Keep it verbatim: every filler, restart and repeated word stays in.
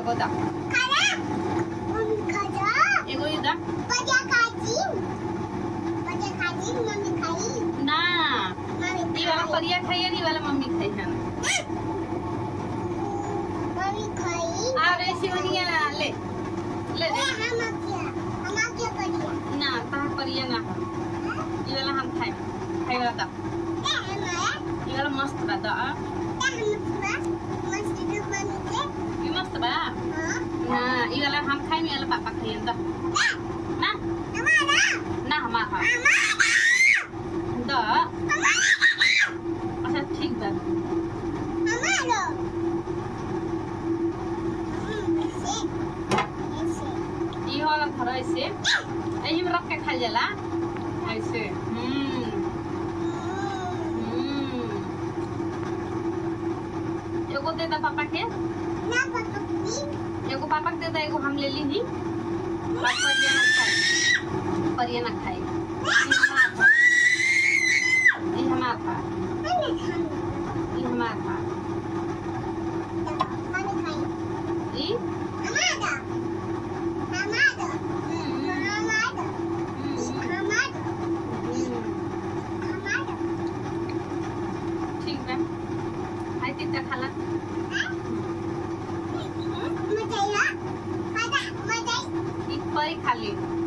एगो दा खाना मम्मी खा जा एगो ये दा बजा खाजी बजा खाजी मम्मी खाई ना मम्मी ये वाला परिया खाई है, ये वाला मम्मी खाई है मम्मी खाई आ रे शिवनिया ले ले ए हम क्या हम क्या परिया ना ता परिया ना ये वाला हम खाई खाई वाला दा ए हम ये वाला मस्त बा दा ये मस्त बा हाँ ये वाला हम खाई, ये वाला पापा खाई दा ना ना हमारा दा अच्छा ठीक बा ये वाला थोड़ा ऐसे यही में रख के खा जाला ऐसे हम्म हम्म एगो दे दा पापा के एगो पापा के दे दा एगो हम ले ली ही परिया ना खाए परिया ना खाए ये हमारा था ये हमारा था ये ठीक है हाय तीता खाला मजा आया मजा मजा एक पर ही खा ले।